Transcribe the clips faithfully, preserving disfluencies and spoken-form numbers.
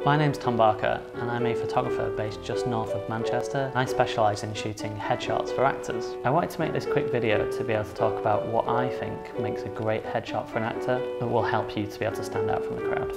My name's Tom Barker and I'm a photographer based just north of Manchester. I specialise in shooting headshots for actors. I wanted to make this quick video to be able to talk about what I think makes a great headshot for an actor that will help you to be able to stand out from the crowd.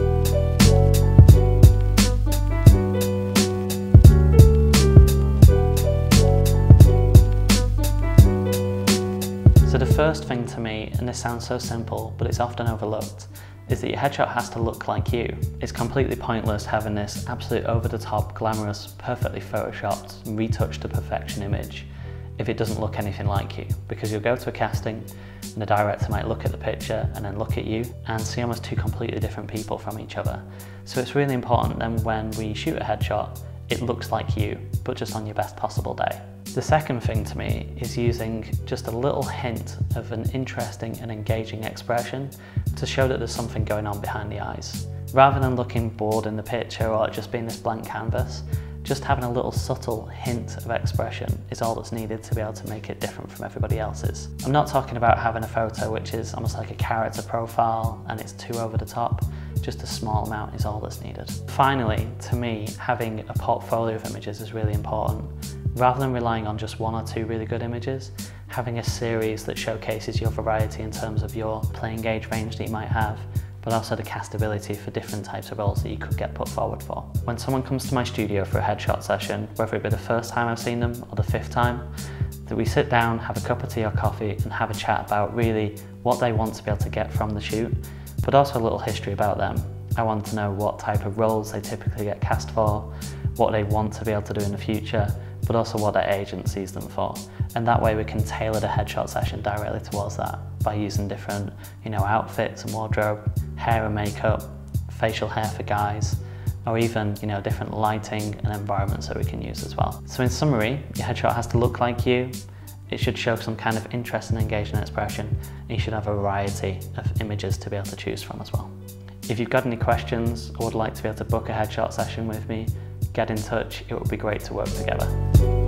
So the first thing to me, and this sounds so simple, but it's often overlooked, is that your headshot has to look like you. It's completely pointless having this absolute over-the-top, glamorous, perfectly photoshopped, retouched to perfection image if it doesn't look anything like you, because you'll go to a casting and the director might look at the picture and then look at you and see almost two completely different people from each other. So it's really important then when we shoot a headshot, it looks like you, but just on your best possible day. The second thing to me is using just a little hint of an interesting and engaging expression to show that there's something going on behind the eyes. Rather than looking bored in the picture or just being this blank canvas, just having a little subtle hint of expression is all that's needed to be able to make it different from everybody else's. I'm not talking about having a photo which is almost like a character profile and it's too over the top. Just a small amount is all that's needed. Finally, to me, having a portfolio of images is really important. Rather than relying on just one or two really good images, having a series that showcases your variety in terms of your playing age range that you might have, but also the castability for different types of roles that you could get put forward for. When someone comes to my studio for a headshot session, whether it be the first time I've seen them or the fifth time, that we sit down, have a cup of tea or coffee and have a chat about really what they want to be able to get from the shoot, but also a little history about them. I want to know what type of roles they typically get cast for, what they want to be able to do in the future, but also what their agent sees them for. And that way we can tailor the headshot session directly towards that by using different, you know, outfits and wardrobe, hair and makeup, facial hair for guys, or even, you know, different lighting and environments that we can use as well. So in summary, your headshot has to look like you, it should show some kind of interest and engagement expression, and you should have a variety of images to be able to choose from as well. If you've got any questions or would like to be able to book a headshot session with me, get in touch, it would be great to work together.